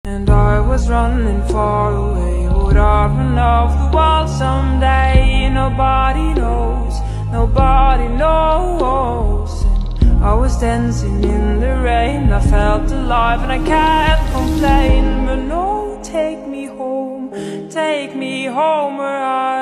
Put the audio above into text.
And I was running far away. Would I run off the world someday? Nobody knows, nobody knows. And I was dancing in the rain. I felt alive and I can't complain. But no, take me home where I